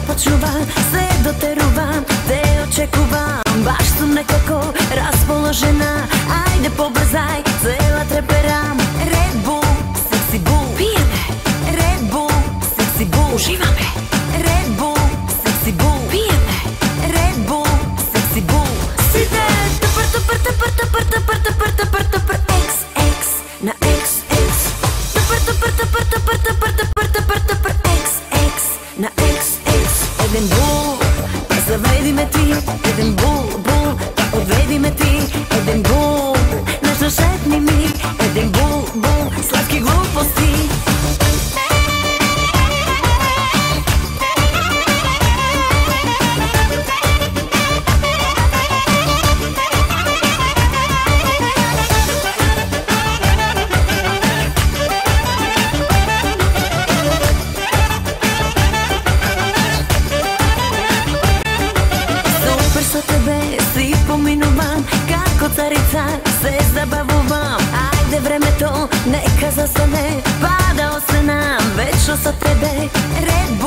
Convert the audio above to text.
počuvam, sve doteruvam, te očekuvam. Baš sam nekako raspoložena, ajde pobrzaj, cela treperam. Red Bull, sexy bull, pije me. Red Bull, sexy bull, uživa me. Red Bull, sexy bull, pije me. Red Bull, sexy bull. Side, tupr, tupr, tupr, tupr, tupr, tupr, tupr, tupr, XX na XX. Tupr, tupr, tupr, tupr, tupr, tupr, tupr, tupr, XX na XX. Eden bull, pa zavedi me ti. Eden bull, bull, pa odvedi me ti. Eden bull, nešto šetni mi. Eden bull, bull, slatki gluposti. Svi pominuvam, kako carica se zabavuvam. Ajde vreme to, neka zastane, padao se nam, večno sa tebe. Red